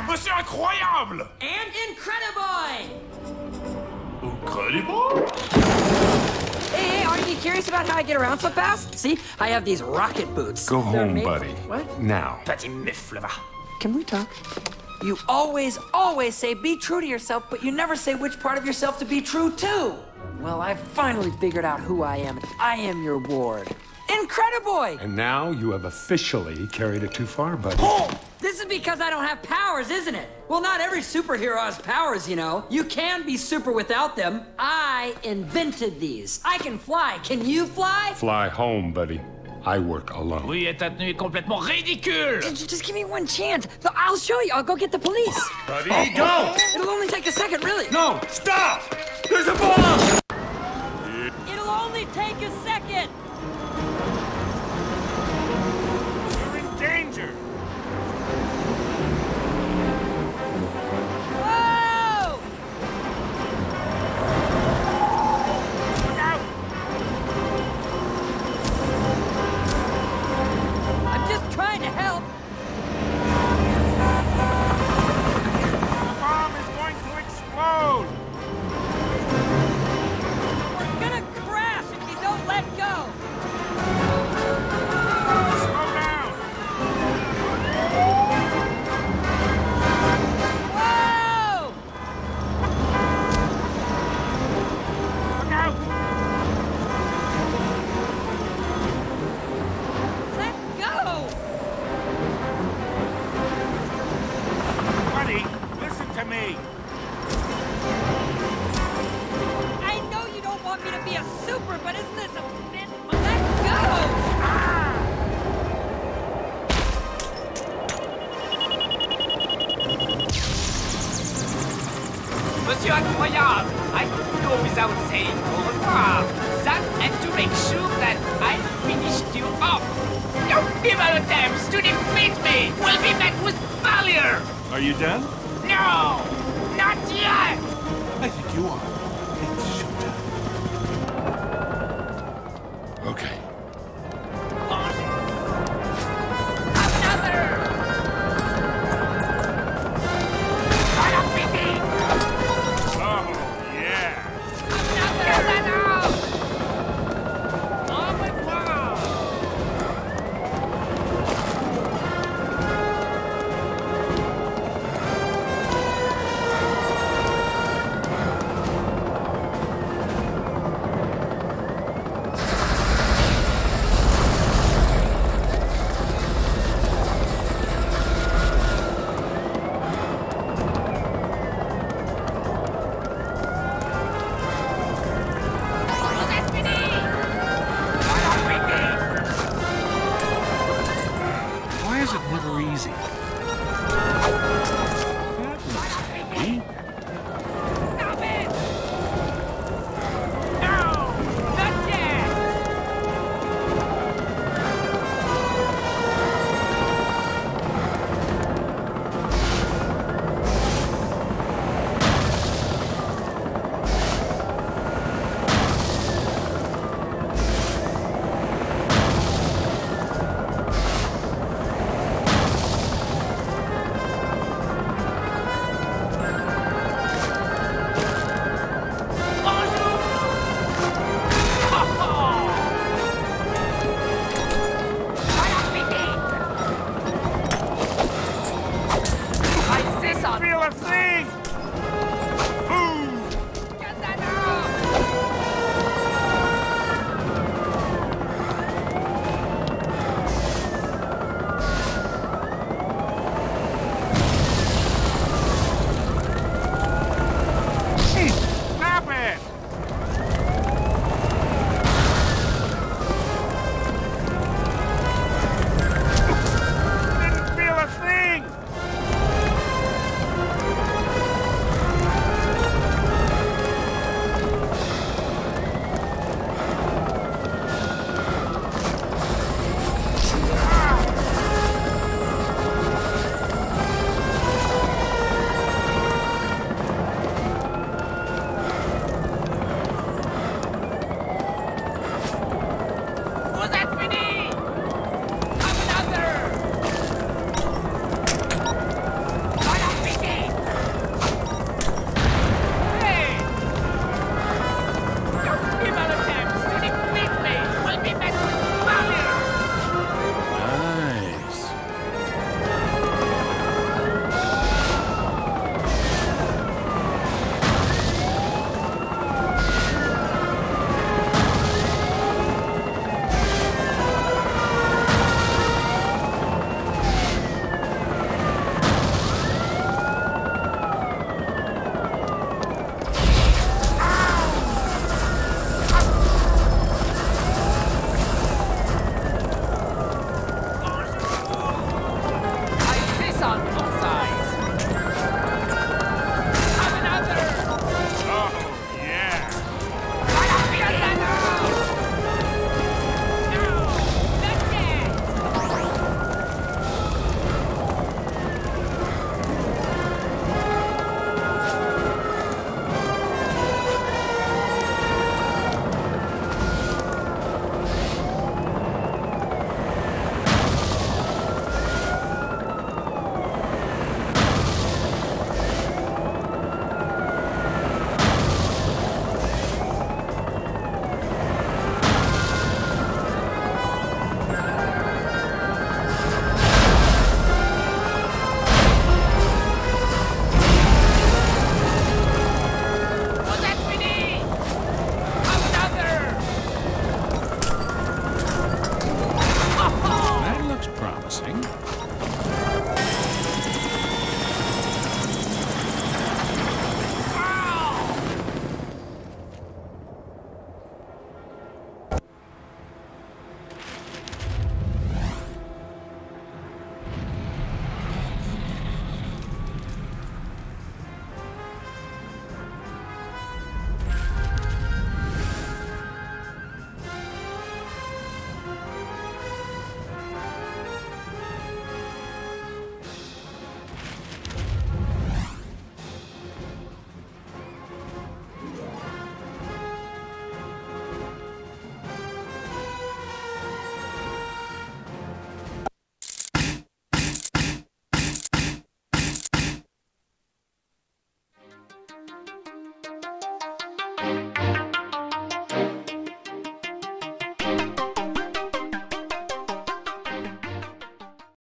Mais c'est incroyable! And Incrediboy! Incredible? Hey, aren't you curious about how I get around so fast? See, I have these rocket boots. Go They're home, made- buddy. What? Now. Petit mufle, va. Can we talk? You always say be true to yourself, but you never say which part of yourself to be true to. Well, I've finally figured out who I am. I am your ward. Incrediboy! And now you have officially carried it too far, buddy. Oh! This is because I don't have powers, isn't it? Well, not every superhero has powers, you know. You can be super without them. I invented these. I can fly. Can you fly? Fly home, buddy. I work alone. Oui, et ta tenue est complètement ridicule! Just give me one chance. I'll show you. I'll go get the police. Buddy, go! It'll only take a second, really. No, stop! There's a bomb! It'll only take a second. You're in danger! Whoa! Look out! I'm just trying to help. The bomb is going to explode! We're gonna crash if you don't let go. Slow down! Whoa! Look out! Let go! Buddy, listen to me! I know you don't want me to be a super, but isn't this a bit... Let go! Monsieur Incroyable, I could go without saying au revoir. That and to make sure that I finished you off. Your feeble attempts to defeat me will be met with failure. Are you done? No, not yet. I think you are.